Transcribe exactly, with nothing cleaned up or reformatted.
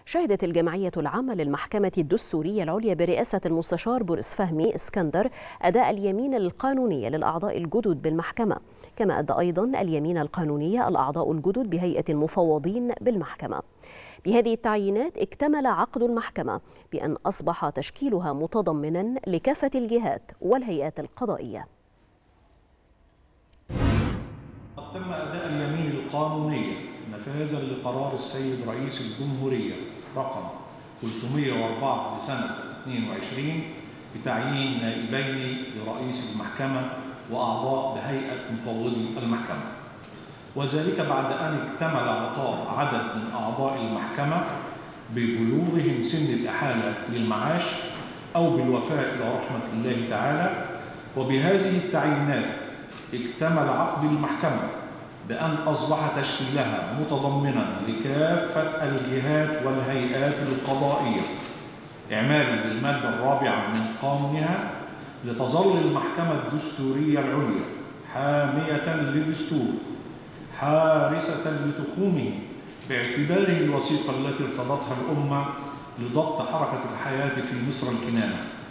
شهدت الجمعية العامة للمحكمة الدستورية العليا برئاسة المستشار بورس فهمي اسكندر أداء اليمين القانونية للأعضاء الجدد بالمحكمة، كما أدى أيضا اليمين القانونية الأعضاء الجدد بهيئة المفوضين بالمحكمة. بهذه التعيينات اكتمل عقد المحكمة بأن أصبح تشكيلها متضمنا لكافة الجهات والهيئات القضائية. تم أداء اليمين القانونية نفاذا لقرار السيد رئيس الجمهورية رقم ثلاثمائة وأربعة لسنة اثنين وعشرين بتعيين نائبين لرئيس المحكمة وأعضاء بهيئة مفوضي المحكمة، وذلك بعد أن اكتمل عطاء عدد من أعضاء المحكمة ببلوغهم سن الإحالة للمعاش أو بالوفاء إلى رحمة الله تعالى. وبهذه التعيينات اكتمل عقد المحكمة بأن أصبح تشكيلها متضمنا لكافة الجهات والهيئات القضائية إعمالا بالمادة الرابعة من قانونها، لتظل المحكمة الدستورية العليا حامية للدستور حارسة لتخومه باعتباره الوثيقة التي ارتضتها الأمة لضبط حركة الحياة في مصر الكنانة.